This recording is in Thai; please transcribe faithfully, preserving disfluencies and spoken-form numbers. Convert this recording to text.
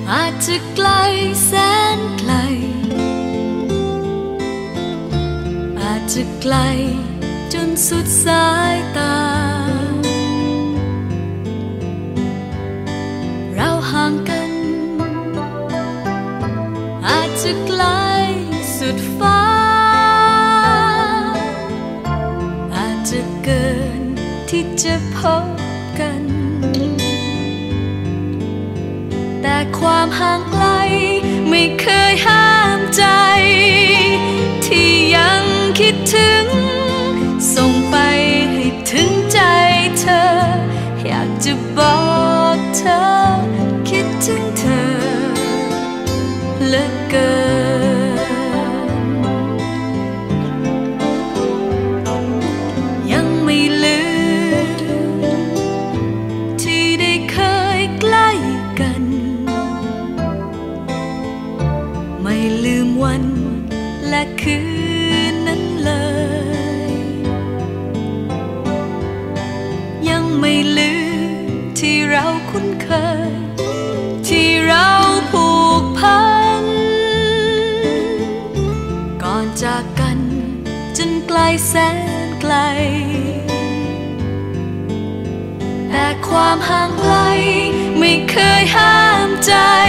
อาจจะไกลแสนไกลอาจจะไกลจนสุดสายตาเราห่างกันอาจจะไกลสุดฟ้าอาจจะเกินที่จะพบกันแต่ความห่างไกลไม่เคยห้ามใจที่ยังคิดถึงส่งไปให้ถึงใจเธออยากจะบอกเธอคิดถึงเธอเหลือเกินยังไม่ลืมที่ได้เคยใกล้กันไม่ลืมวันและคืนนั้นเลยยังไม่ลืมที่เราคุ้นเคยที่เราผูกพันก่อนจากกันจนไกลแสนไกลแต่ความห่างไกลไม่เคยห้ามใจ